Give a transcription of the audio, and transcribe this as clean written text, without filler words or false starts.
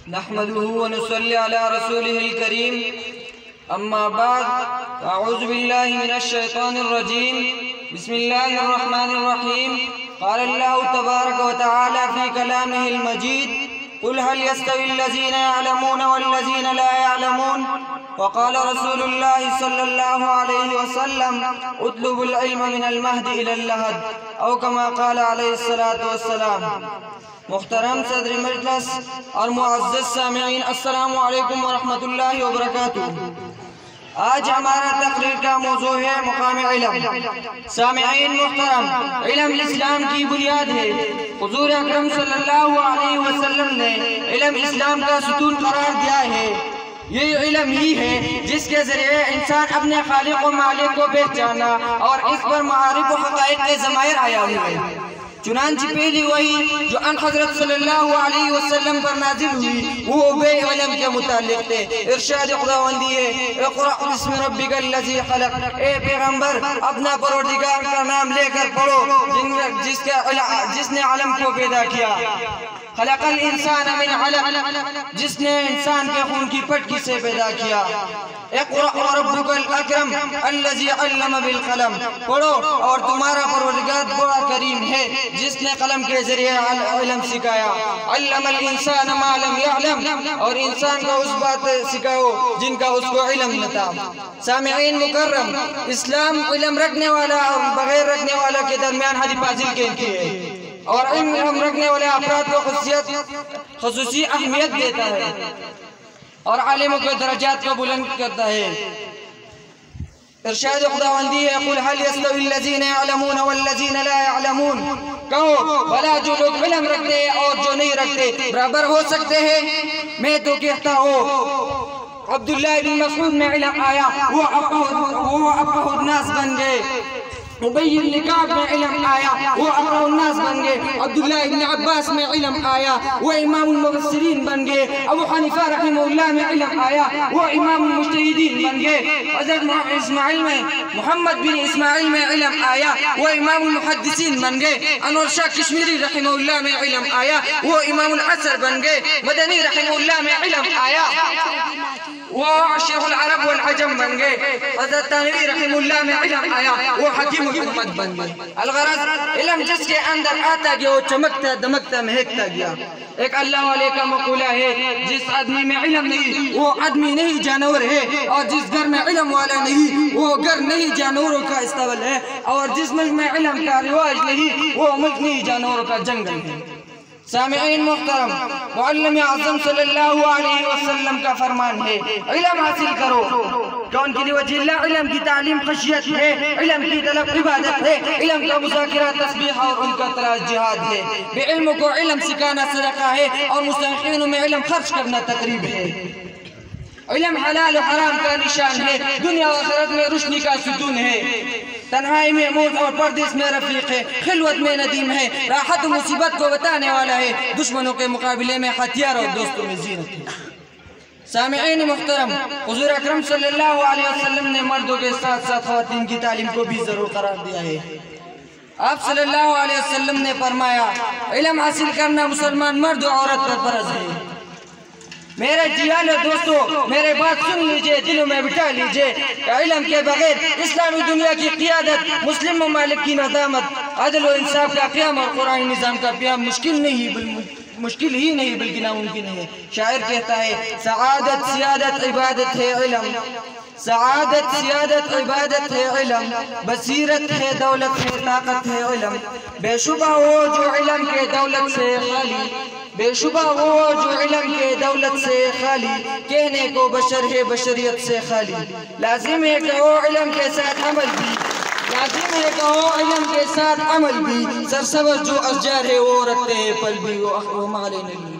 نحمده ونصلي على رسوله الكريم اما بعد اعوذ بالله من الشيطان الرجيم بسم الله الرحمن الرحيم قال الله تبارك وتعالى في كلامه المجيد قل هل يستوي الذين يعلمون والذين لا يعلمون وقال رسول الله صلى الله عليه وسلم اطلبوا العلم من المهد إلى اللحد او كما قال عليه الصلاة والسلام۔ محترم صدر مجلس اور معزز سامعین، السلام علیکم ورحمۃ اللہ وبرکاتہ۔ آج ہمارا تقریر کا موضوع ہے مقام علم۔ سامعین محترم، علم اسلام کی بنیاد ہے۔ حضور اکرم صلی اللہ علیہ وسلم نے علم اسلام کا ستون قرار دیا ہے۔ یہ علم ہی ہے جس کے ذریعے انسان اپنے خالق و مالک کو پہچانا اور اس پر معارف و حقائق کے ضمائر آیا ہوئے۔ چنانچہ پہلی وحی جو ان حضرت صلی اللہ علیہ وسلم پر نازل ہوئی وہ بے علم کے متعلق تھے۔ ارشاد خداوندی ہے اقرأ بسم ربک الذی خلق، اے پیغمبر اپنا پروردگار کا نام لے کر پڑھو جس نے علم کو پیدا کیا۔ خلق الانسان من علق، جس نے انسان کے خون کی پٹکی سے پیدا کیا۔ اقرأ ربک الاکرم الذی علم بالقلم، پڑھو اور تمہارا پروردگار بڑا کریم ہے جس نے قلم کے ذریعے علم سکھایا۔ علم الانسان ما لم يعلم، اور انسان کو اس بات سکھاؤ جن کا اس کو علم نہ تھا۔ سامعین مکرم، اسلام علم رکھنے والا اور بغیر رکھنے والا کے درمیان حد فاصل کہتی ہے اور علم رکھنے والے افراد کو خصوصی اہمیت دیتا ہے اور عالموں کے درجات کو بلند کرتا ہے۔ ارشاد خداوندی ہے قل هل يستوي الذين يعلمون والذين لا يعلمون، کہو بھلا جو لوگ علم رکھتے ہیں اور جو نہیں رکھتے برابر ہو سکتے ہیں؟ میں تو کہتا ہوں عبداللہ بن مسعود میں علم آیا وہ افقہ الناس بن گئے، ابی بن کعب میں علم آیا وہ اقرأ الناس بن گئے، عبداللہ بن عباس میں علم آیا وہ امام المفسرین بن گئے، ابو حنیفہ رحمہ اللہ میں علم آیا وہ امام المجتہدین بن گئے، حضرت محمد بن اسماعیل میں علم آیا وہ امام المحدثین بن گئے، انور شاہ کشمیری رحمہ اللہ میں علم آیا وہ امام العصر بن گئے، مدنی رحمہ اللہ میں علم آیا وہ شیخ العرب والعجم بن گئے، حضرت تانوی رحمہ اللہ میں علم آیا وہ حکیم الامت بن گئے۔ الغرض علم جس کے اندر آتا گیا وہ چمکتا دمکتا مہکتا گیا۔ ایک اللہ والے کا مقولہ ہے جس آدمی میں علم نہیں وہ آدمی نہیں جانور ہے، اور جس گھر میں علم والا نہیں وہ گھر نہیں جانوروں کا استبل ہے، اور جس ملک میں علم کا رواج نہیں وہ ملک نہیں جانوروں کا جنگل ہے۔ سامعین محترم، معلم اعظم صلی اللہ علیہ وسلم کا فرمان ہے علم حاصل کرو، کون کی وجہ اللہ علم کی تعلیم خشیت ہے، علم کی طلب عبادت ہے، علم کا مذاکرہ تسبیح اور ان کا تلاش جہاد ہے، بے علم کو علم سکھانا صدقہ ہے اور مستحقین میں علم خرچ کرنا تقریب ہے۔ علم حلال و حرام کا نشان ہے، دنیا و آخرت میں روشنی کا ستون ہے، تنہائی میں موت اور پردیس میں رفیق ہے، خلوت میں ندیم ہے، راحت و مصیبت کو بتانے والا ہے، دشمنوں کے مقابلے میں ہتھیار اور دوستوں میں زینت ہے۔ سامعین محترم، حضور اکرم صلی اللہ علیہ وسلم نے مردوں کے ساتھ ساتھ خواتین کی تعلیم کو بھی ضرور قرار دیا ہے۔ آپ صلی اللہ علیہ وسلم نے فرمایا علم حاصل کرنا مسلمان مرد و عورت پر فرض ہے۔ میرے جیال دوستو، میرے بات سن لیجئے، دلوں میں بٹھا لیجئے، علم کے بغیر اسلامی دنیا کی قیادت، مسلم ممالک کی نظامت، عدل و انصاف کا قیام اور قرآنی نظام کا قیام مشکل ہی نہیں بلکہ ناممکن ہے۔ شاعر کہتا ہے سعادت سیادت عبادت ہے علم، سعادت سیادت عبادت ہے علم، بصیرت ہے دولت ہے طاقت ہے علم، بے شبہ وہ جو علم کے دولت سے خالی، بے شبہ وہ جو علم کے دولت سے خالی، کہنے کو بشر ہے بشریت سے خالی، لازم ہے کہ وہ علم کے ساتھ عمل بھی، لازم ہے کہ وہ علم کے ساتھ عمل بھی، سرسبز جو اشجار ہے وہ رکھتے ہیں پل بھی، وہ مالین اللہ۔